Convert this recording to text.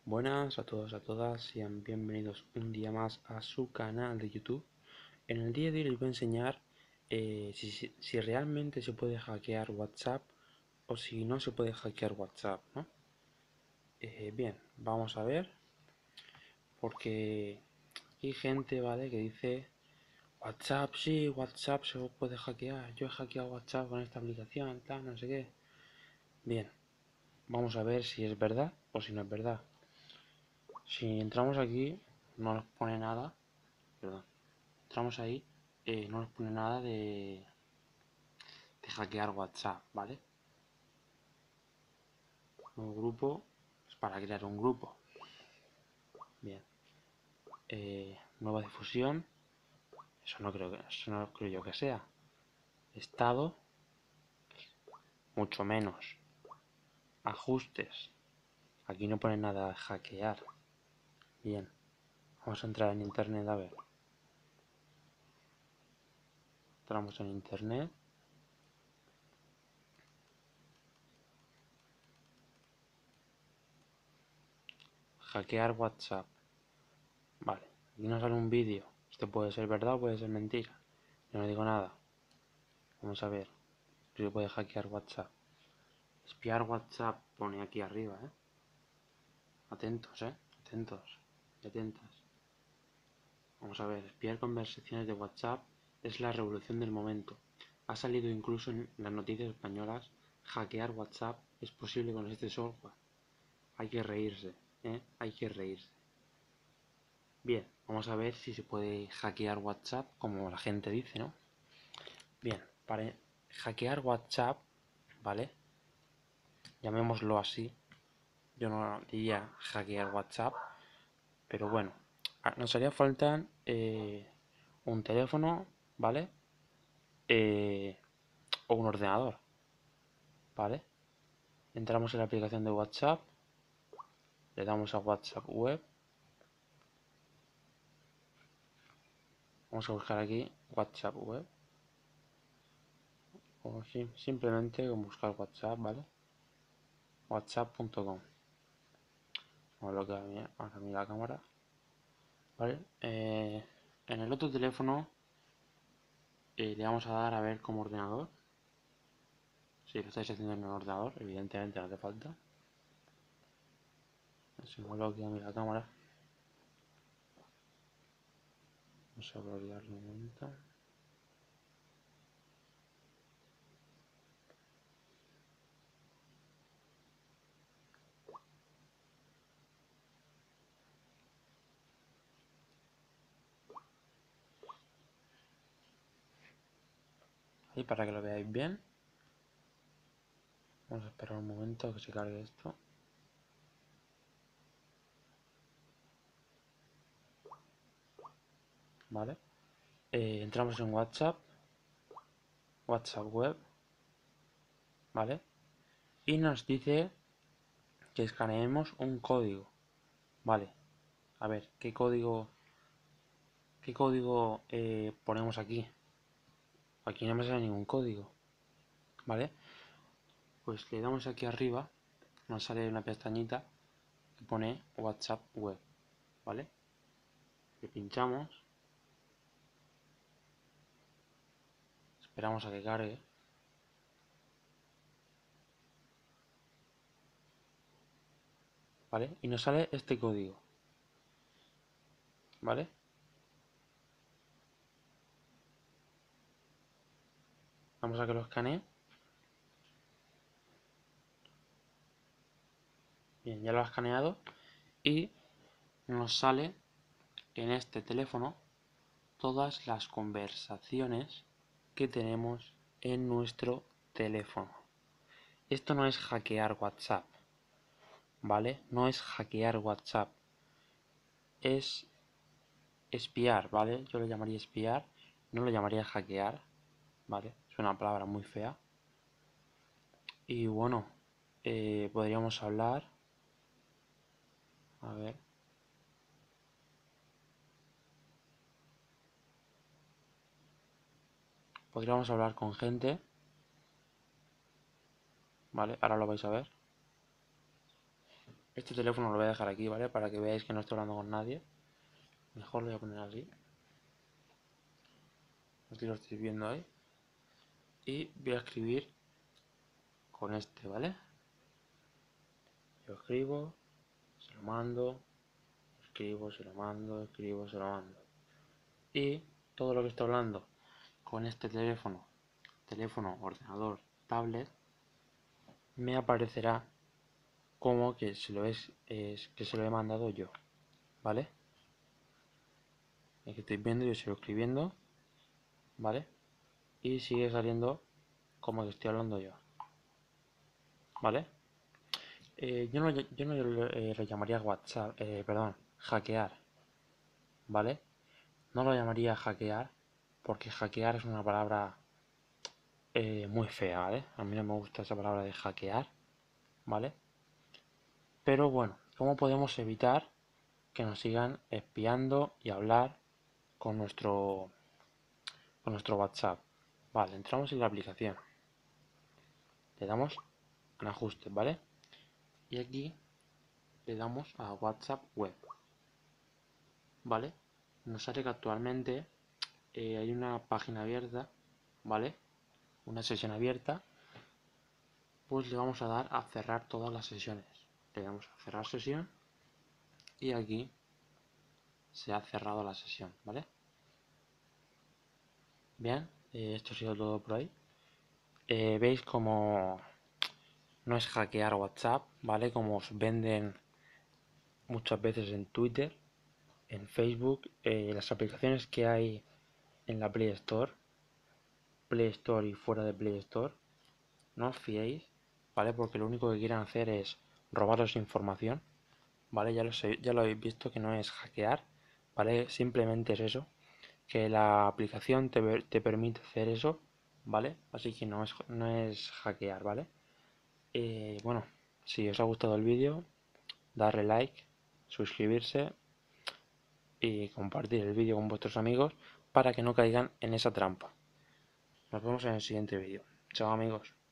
Buenas a todos, a todas, sean bienvenidos un día más a su canal de YouTube. En el día de hoy les voy a enseñar si realmente se puede hackear WhatsApp o si no se puede hackear WhatsApp, ¿no? Bien, vamos a ver, porque hay gente, ¿vale?, que dice WhatsApp, sí, WhatsApp se puede hackear, yo he hackeado WhatsApp con esta aplicación, tal, no sé qué. Bien, vamos a ver si es verdad o si no es verdad. Si entramos aquí, no nos pone nada, perdón. Entramos ahí, no nos pone nada de hackear WhatsApp, ¿vale? Nuevo grupo es para crear un grupo. Bien. Nueva difusión, eso no creo yo que sea. Estado, mucho menos. Ajustes, aquí no pone nada de hackear. Bien, vamos a entrar en internet a ver. Entramos en internet. Hackear WhatsApp. Vale, aquí nos sale un vídeo. Esto puede ser verdad o puede ser mentira. Yo no digo nada. Vamos a ver si se puede hackear WhatsApp. Espiar WhatsApp pone aquí arriba, ¿eh? Atentos, atentos y atentas. Vamos a ver, espiar conversaciones de WhatsApp es la revolución del momento. Ha salido incluso en las noticias españolas. Hackear WhatsApp es posible con este software. Hay que reírse, hay que reírse. Bien, vamos a ver si se puede hackear WhatsApp como la gente dice, ¿no? Bien, para hackear WhatsApp, ¿vale? Llamémoslo así. Yo no diría hackear WhatsApp, pero bueno, nos haría falta un teléfono, ¿vale? O un ordenador, ¿vale? Entramos en la aplicación de WhatsApp, le damos a WhatsApp web, vamos a buscar aquí WhatsApp web, o simplemente con buscar WhatsApp, ¿vale? whatsapp.com. Vamos a bloquear ahora la cámara, ¿vale? En el otro teléfono le vamos a dar a ver como ordenador. Si lo estáis haciendo en un ordenador, evidentemente no hace falta. Si me bloquea la cámara, vamos a bloquearlo un momento. Ahí para que lo veáis bien. Vamos a esperar un momento a que se cargue esto. ¿Vale? Entramos en WhatsApp web, ¿vale? Y nos dice que escaneemos un código, ¿vale? A ver, ¿qué código ponemos aquí? Aquí no me sale ningún código, ¿vale? Pues le damos aquí arriba, nos sale una pestañita que pone WhatsApp web, ¿vale? Le pinchamos, esperamos a que cargue. ¿Vale? Y nos sale este código, ¿vale? Vamos a que lo escanee. Bien, ya lo ha escaneado y nos sale en este teléfono todas las conversaciones que tenemos en nuestro teléfono. Esto no es hackear WhatsApp, ¿vale? No es hackear WhatsApp, es espiar, ¿vale? Yo lo llamaría espiar, no lo llamaría hackear, ¿vale? Es una palabra muy fea. Y bueno, podríamos hablar, a ver, podríamos hablar con gente, ¿vale? Ahora lo vais a ver. Este teléfono lo voy a dejar aquí, ¿vale? Para que veáis que no estoy hablando con nadie. Mejor lo voy a poner así. Así lo estáis viendo ahí. Y voy a escribir con este, ¿vale? Yo escribo, se lo mando, escribo, se lo mando, escribo, se lo mando. Y todo lo que estoy hablando con este teléfono, ordenador, tablet, me aparecerá como que que se lo he mandado yo, ¿vale? Aquí estoy viendo, yo sigo escribiendo, ¿vale? Y sigue saliendo como que estoy hablando yo, ¿vale? Yo no lo llamaría WhatsApp, perdón, hackear, ¿vale? No lo llamaría hackear porque hackear es una palabra muy fea, ¿vale? A mí no me gusta esa palabra de hackear, ¿vale? Pero bueno, ¿cómo podemos evitar que nos sigan espiando y hablar con nuestro WhatsApp? Vale, entramos en la aplicación, le damos en ajustes, ¿vale? Y aquí le damos a WhatsApp web, ¿vale? Nos sale que actualmente hay una página abierta, ¿vale? Una sesión abierta. Pues le vamos a dar a cerrar todas las sesiones. Le damos a cerrar sesión y aquí se ha cerrado la sesión, ¿vale? Bien, esto ha sido todo por ahí. Veis como no es hackear WhatsApp, ¿vale? Como os venden muchas veces en Twitter, en Facebook, las aplicaciones que hay en la Play Store y fuera de Play Store, no os fiéis, ¿vale? Porque lo único que quieren hacer es robaros información, ¿vale? Ya lo habéis visto que no es hackear, ¿vale? Simplemente es eso, que la aplicación te permite hacer eso, ¿vale? Así que no es hackear, ¿vale? Bueno, si os ha gustado el vídeo, darle like, suscribirse y compartir el vídeo con vuestros amigos para que no caigan en esa trampa. Nos vemos en el siguiente vídeo. Chao amigos.